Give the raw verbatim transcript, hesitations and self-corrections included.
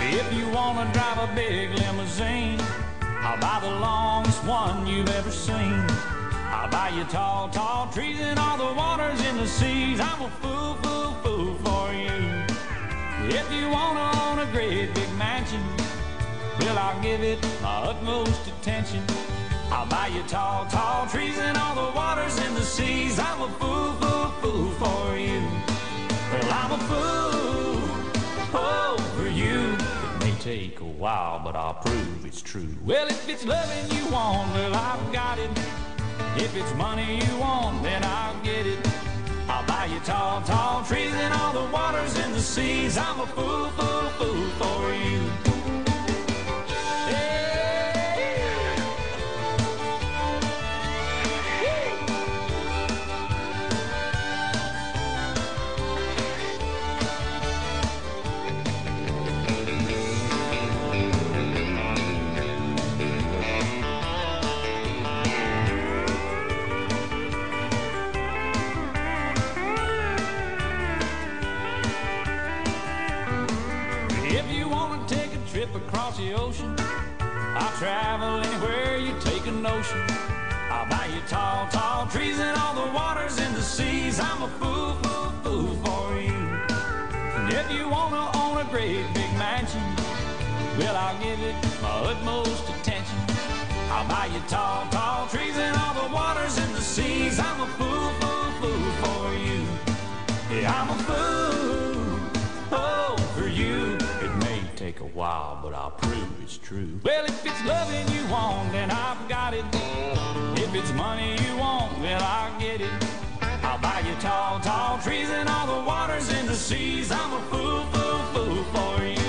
If you wanna drive a big limousine, I'll buy the longest one you've ever seen. I'll buy you tall, tall trees and all the waters in the seas. I'm a fool, fool, fool for you. If you wanna own a great big mansion, well, I'll give it my utmost attention. I'll buy you tall, tall trees and all the waters in the seas. I'm a fool, fool, fool for you. Well, I'm a fool, oh, for you. It may take a while, but I'll prove it's true. Well, if it's loving you want, well, I've got it. If it's money you want, then I'll get it. I'll buy you tall, tall trees and all the waters in the seas. I'm a fool, fool, fool for you. Across the ocean, I'll travel anywhere you take a notion. I'll buy you tall, tall trees and all the waters in the seas. I'm a fool, fool, fool for you. And if you wanna own a great big mansion, well, I'll give it my utmost attention. I'll buy you tall, tall trees and all the waters in the seas. I'm a fool, fool, fool for you. Yeah, I'm a fool, oh, for you. Take a while, but I'll prove it's true. Well, if it's loving you want, then I've got it. If it's money you want, well, I'll get it. I'll buy you tall, tall trees and all the waters in the seas. I'm a fool, fool, fool for you.